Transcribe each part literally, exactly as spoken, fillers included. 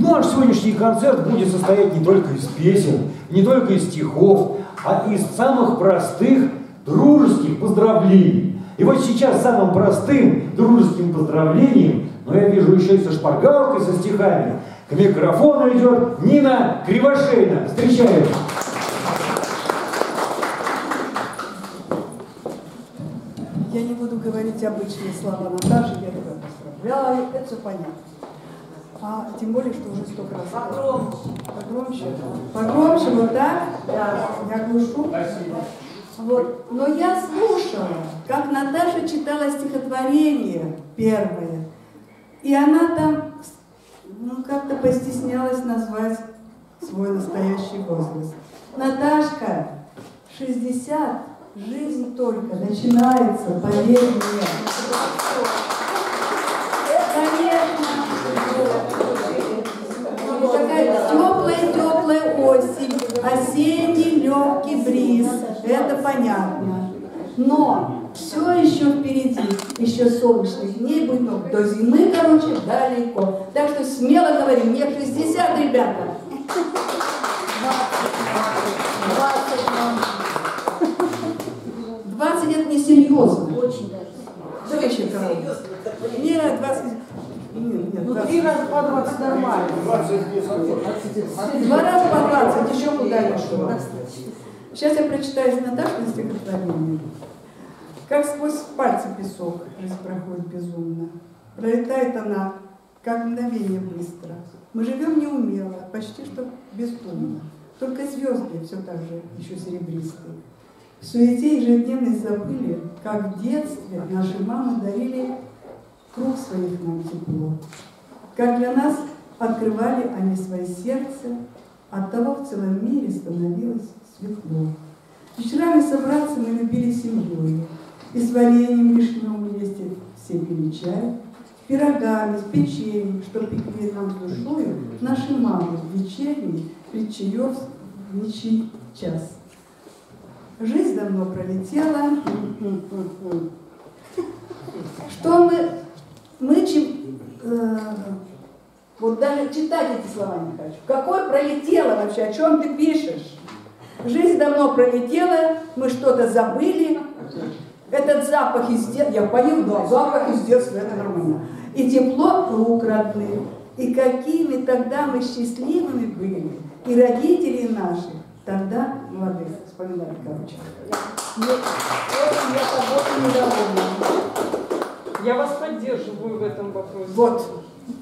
наш сегодняшний концерт будет состоять не только из песен, не только из стихов, а из самых простых дружеских поздравлений. И вот сейчас самым простым дружеским поздравлением, но я вижу еще и со шпаргалкой, со стихами, к микрофону идет Нина Кривошейна. Встречаем! Я не буду говорить обычные слова Наташи, я тебя поздравляю, это все понятно. А тем более, что уже столько раз. Погромче. Погромче. Погромче, вот так. Да. Я глушу. Вот. Но я слушала, как Наташа читала стихотворение первое. И она там, ну, как-то постеснялась назвать свой настоящий возраст. Наташка, шестьдесят, жизнь только начинается, поверь мне. Конечно. Такая теплая-теплая осень, осенний легкий бриз, это понятно. Но все еще впереди, еще солнечных дней будет много. До зимы, короче, далеко. Так что смело говорим, мне шестьдесят, ребята. двадцать это несерьезно. Очень даже. Да вообще короче. Мне двадцать. Нет, нет, ну, три раза по двадцать нормально. Два раза по двадцать, еще куда еще. Сейчас я прочитаю из Наташи стихотворение. Как сквозь пальцы песок жизнь проходит безумно. Пролетает она, как мгновение быстро. Мы живем неумело, почти что бесстумно. Только звезды все так же еще серебристые. В суете ежедневной забыли, как в детстве наши мамы дарили круг своих нам тепло. Как для нас открывали они свои сердца, оттого в целом мире становилось светло. Вечерами собраться мы любили семьей, и с вареньем лишним вместе все пили чай, пирогами, с печеньем, что пекли нам с душою наши мамы в вечерний предчаевничий час. Жизнь давно пролетела. Что мы, мы чем, э, вот даже читать эти слова не хочу. Какое пролетело вообще, о чем ты пишешь? Жизнь давно пролетела, мы что-то забыли. Этот запах из детства, я пою, да, запах из детства, это нормально. И тепло рук родных, и какими тогда мы счастливыми были, и родители наши тогда молодых, вспоминали, короче. Я тобой недовольна. Я вас поддерживаю в этом вопросе. Вот.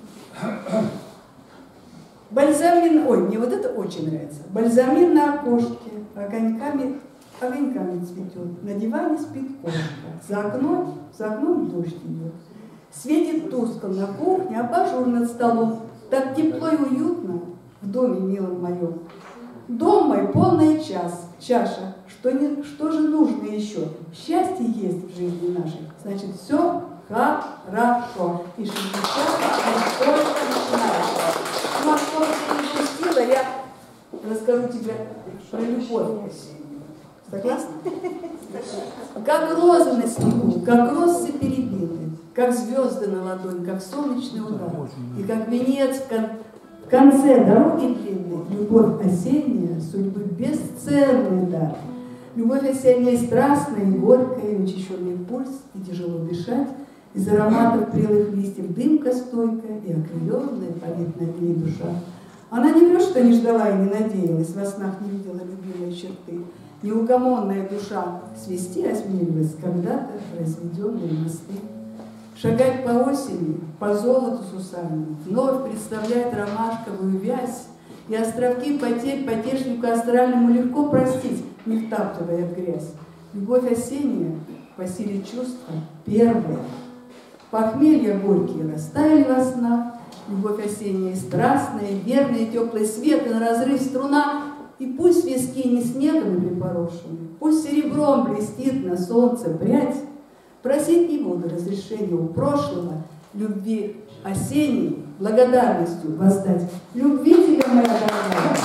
Бальзамин, ой, мне вот это очень нравится. Бальзамин на окошке, огоньками, огоньками цветет. На диване спит кошка. За окном, за окном дождь идет. Светит тускло на кухне, абажур над столом. Так тепло и уютно в доме милом моем. Дом мой полная час, чаша. Что, не, что же нужно еще? Счастье есть в жизни нашей. Значит, все хорошо. И шестьдесят только начинается. Ну, а что ты не пустила, я расскажу тебе про любовь. Согласна? Как розы на снегу, как розы перебиты, как звезды на ладонь, как солнечный удар, и как венец в, кон в конце дороги длинной, любовь осенняя, судьбы бесценный дар. Любовь осенняя страстная и горькая, учащенный пульс, и тяжело дышать, из ароматов прелых листьев дымка стойкая, и окрыленная парит над ней душа. Она не врет, что не ждала и не надеялась, во снах не видела любимые черты. Неугомонная душа свести осмелилась когда-то разведенные мосты. Шагать по осени, по золоту с усами, вновь представляет ромашковую вязь, и островки потерь потешнику астральному легко простить, не втаптывая в грязь. Любовь осенняя по силе чувства первая. Похмелья горькие растаяли во снах, любовь осенняя страстная, верная, теплый свет и на разрыв струна. И пусть виски не снегом припорошены, пусть серебром блестит на солнце прядь, просить не буду разрешения у прошлого, любви осенней, благодарностью воздать. Любви тебе, моя дорогая.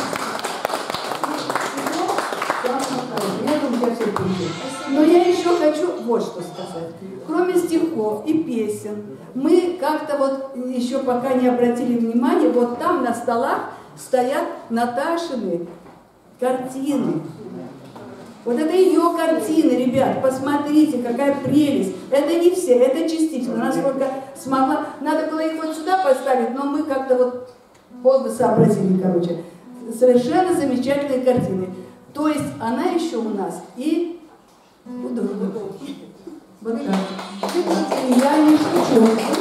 Но я еще хочу вот что сказать. Кроме стихов и и песен. Мы как-то вот еще пока не обратили внимания, вот там на столах стоят Наташины картины. Вот это ее картины, ребят, посмотрите, какая прелесть. Это не все, это частично. Она сколько смогла, надо было их вот сюда поставить, но мы как-то вот поздно сообразили, короче. Совершенно замечательные картины. То есть она еще у нас и художник. Вот так. Я не шучу.